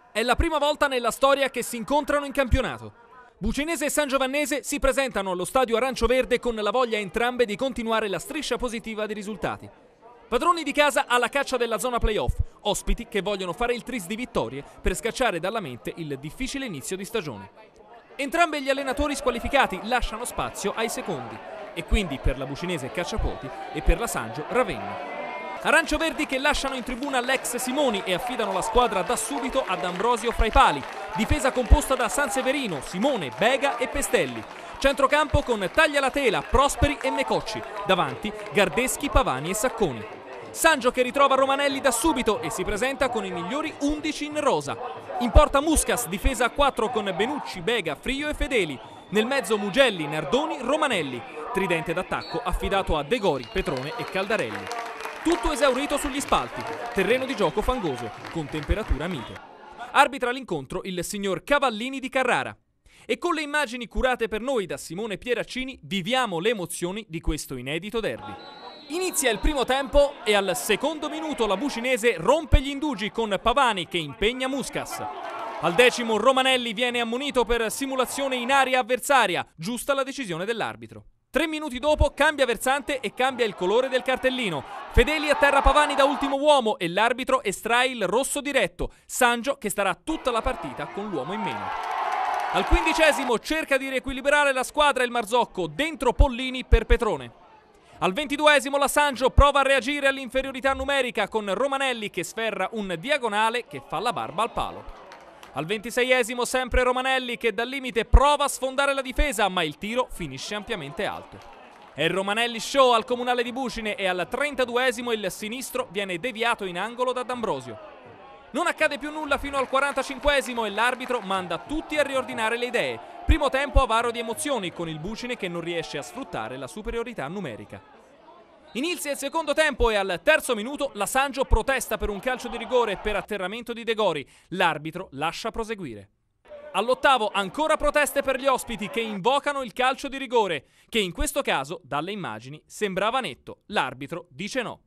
È la prima volta nella storia che si incontrano in campionato. Bucinese e Sangiovannese si presentano allo stadio arancioverde con la voglia entrambe di continuare la striscia positiva di risultati. Padroni di casa alla caccia della zona playoff, ospiti che vogliono fare il tris di vittorie per scacciare dalla mente il difficile inizio di stagione. Entrambi gli allenatori squalificati lasciano spazio ai secondi e quindi per la Bucinese Cacciapuoti e per la Sangio Ravenna. Arancio-verdi che lasciano in tribuna l'ex Simoni e affidano la squadra da subito ad Ambrosio fra i pali. Difesa composta da Sanseverino, Simone, Bega e Pestelli. Centrocampo con Taglialatela, Prosperi e Mecocci. Davanti Gardeschi, Pavani e Sacconi. Sangio che ritrova Romanelli da subito e si presenta con i migliori 11 in rosa. In porta Muscas, difesa a 4 con Benucci, Bega, Frio e Fedeli. Nel mezzo Mugelli, Nardoni, Romanelli. Tridente d'attacco affidato a De Gori, Petrone e Caldarelli. Tutto esaurito sugli spalti, terreno di gioco fangoso, con temperatura mite. Arbitra l'incontro il signor Cavallini di Carrara. E con le immagini curate per noi da Simone Pieraccini viviamo le emozioni di questo inedito derby. Inizia il primo tempo e al secondo minuto la Bucinese rompe gli indugi con Pavani che impegna Muscas. Al 10° Romanelli viene ammonito per simulazione in area avversaria, giusta la decisione dell'arbitro. 3 minuti dopo cambia versante e cambia il colore del cartellino. Fedeli atterra Pavani da ultimo uomo e l'arbitro estrae il rosso diretto. Sangio che starà tutta la partita con l'uomo in meno. Al 15° cerca di riequilibrare la squadra il Marzocco, dentro Pollini per Petrone. Al 22° la Sangio prova a reagire all'inferiorità numerica con Romanelli che sferra un diagonale che fa la barba al palo. Al 26° sempre Romanelli che dal limite prova a sfondare la difesa, ma il tiro finisce ampiamente alto. È il Romanelli show al comunale di Bucine e al 32° il sinistro viene deviato in angolo da D'Ambrosio. Non accade più nulla fino al 45° e l'arbitro manda tutti a riordinare le idee. Primo tempo avaro di emozioni con il Bucine che non riesce a sfruttare la superiorità numerica. Inizia il secondo tempo e al 3° minuto la Sangio protesta per un calcio di rigore per atterramento di De Gori. L'arbitro lascia proseguire. All'8° ancora proteste per gli ospiti che invocano il calcio di rigore, che in questo caso, dalle immagini, sembrava netto. L'arbitro dice no.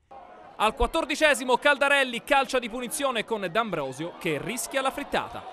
Al 14° Caldarelli calcia di punizione con D'Ambrosio che rischia la frittata.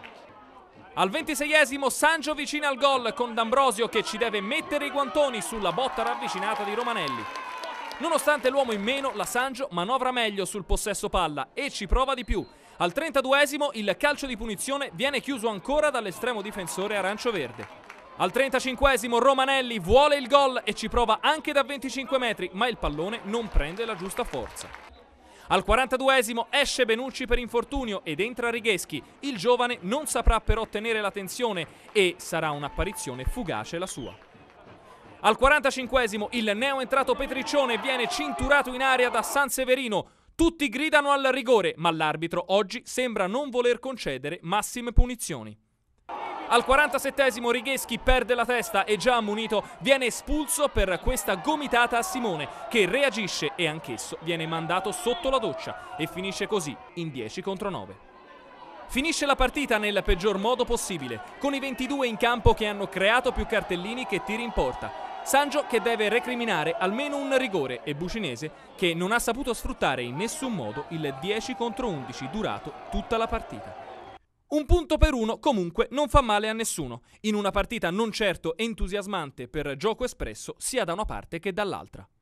Al 26° Sangio vicina al gol con D'Ambrosio che ci deve mettere i guantoni sulla botta ravvicinata di Romanelli. Nonostante l'uomo in meno, la Sangio manovra meglio sul possesso palla e ci prova di più. Al 32° il calcio di punizione viene chiuso ancora dall'estremo difensore arancioverde. Al 35° Romanelli vuole il gol e ci prova anche da 25 metri, ma il pallone non prende la giusta forza. Al 42° esce Benucci per infortunio ed entra Righeski. Il giovane non saprà però tenere la tensione e sarà un'apparizione fugace la sua. Al 45° il neoentrato Petriccione viene cinturato in area da Sanseverino. Tutti gridano al rigore, ma l'arbitro oggi sembra non voler concedere massime punizioni. Al 47° Righeski perde la testa e già ammonito viene espulso per questa gomitata a Simone che reagisce e anch'esso viene mandato sotto la doccia e finisce così in 10 contro 9. Finisce la partita nel peggior modo possibile, con i 22 in campo che hanno creato più cartellini che tiri in porta. Sangio che deve recriminare almeno un rigore e Bucinese che non ha saputo sfruttare in nessun modo il 10 contro 11 durato tutta la partita. Un punto per uno comunque non fa male a nessuno, in una partita non certo entusiasmante per gioco espresso sia da una parte che dall'altra.